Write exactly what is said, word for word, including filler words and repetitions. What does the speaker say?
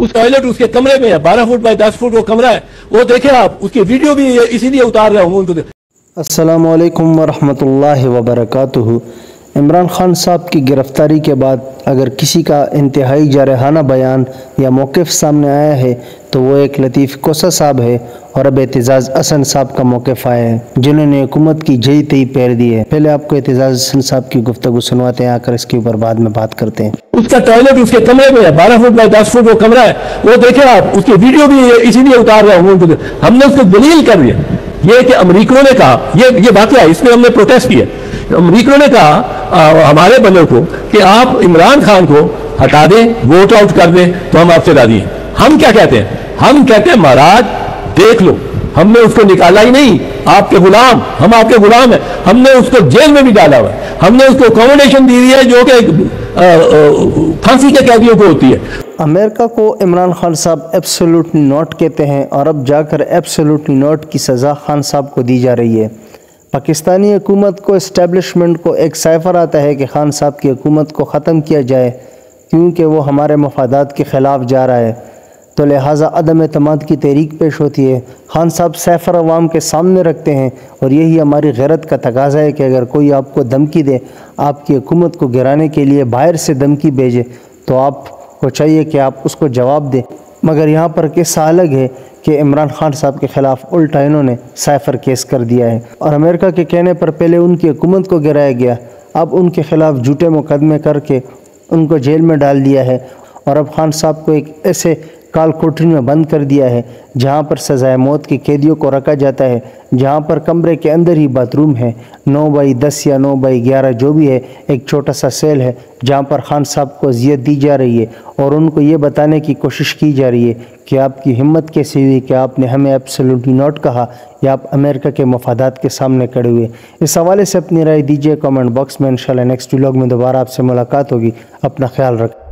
उस टॉयलेट उसके कमरे में है, बारह फुट बाय दस फुट वो कमरा है, वो देखें आप, उसकी वीडियो भी इसीलिए उतार रहा हूँ उनको। अस्सलामु अलैकुम वरहमतुल्लाहि वबरकातुहू। इमरान खान साहब की गिरफ्तारी के बाद अगर किसी का इंतहाई जारहाना बयान या मौक़िफ़ सामने आया है तो वो एक लतीफ़ कोसा साहब है और अब एतजाज़ हसन साहब का मौक़िफ़ आया है, जिन्होंने हुकूमत की जई तई पैर दी है। पहले आपको एतजाज़ हसन साहब की गुफ्तगू सुनवाते हैं, आकर इसके ऊपर बाद में बात करते हैं। उसका टॉयलेट उसके कमरे में है, बारह फुट बाय दस फुट वो कमरा है, वो देखें आप, उसकी वीडियो भी इसीलिए उतार रहा हूँ उनको। हमने उसको दलील कर दिया ये कि अमरीकियों ने कहा, ये ये वाक़या है, इसमें हमने प्रोटेस्ट किया। अमरीकियों ने कहा आ, हमारे बंदों को कि आप इमरान खान को हटा दें, वोट आउट कर दें तो हम आपसे राजी हैं। हम क्या कहते हैं? हम कहते हैं महाराज देख लो, हमने उसको निकाला ही नहीं, आपके गुलाम, हम आपके गुलाम हैं। हमने उसको जेल में भी डाला हुआ है, हमने उसको अकोमोडेशन दी है जो कि फांसी के कैदियों को होती है। अमेरिका को इमरान खान साहब एब्सोल्युटली नॉट कहते हैं और अब जाकर एब्सोल्युटली नॉट की सज़ा खान साहब को दी जा रही है। पाकिस्तानी हुकूमत को, इस्टेब्लिशमेंट को एक साइफर आता है कि खान साहब की हुकूमत को ख़त्म किया जाए क्योंकि वो हमारे मफादात के ख़िलाफ़ जा रहा है, तो लिहाजा अदम एतमाद की तहरीक पेश होती है। खान साहब सैफर अवाम के सामने रखते हैं और यही हमारी गैरत का तकाज़ा है कि अगर कोई आपको धमकी दे, आपकी हुकूमत को गिराने के लिए बाहर से धमकी भेजे, तो आपको चाहिए कि आप उसको जवाब दें। मगर यहाँ पर किस्सा अलग है कि इमरान खान साहब के ख़िलाफ़ उल्टा इन्होंने साइफर केस कर दिया है और अमेरिका के कहने पर पहले उनकी हुकूमत को गिराया गया, अब उनके ख़िलाफ़ झूठे मुकदमे करके उनको जेल में डाल दिया है और अब खान साहब को एक ऐसे काल कोठरी में बंद कर दिया है जहाँ पर सज़ाए मौत के कैदियों को रखा जाता है, जहाँ पर कमरे के अंदर ही बाथरूम है, नौ बाई दस या नौ बाई ग्यारह जो भी है, एक छोटा सा सेल है जहाँ पर खान साहब को अजियत दी जा रही है और उनको ये बताने की कोशिश की जा रही है कि आपकी हिम्मत कैसे हुई कि आपने हमें एब्सोल्युटली नॉट कहा या आप अमेरिका के मफादात के सामने खड़े हुए। इस हवाले से अपनी राय दीजिए कमेंट बॉक्स में। इंशाल्लाह नेक्स्ट व्लॉग में दोबारा आपसे मुलाकात होगी। अपना ख्याल रखें।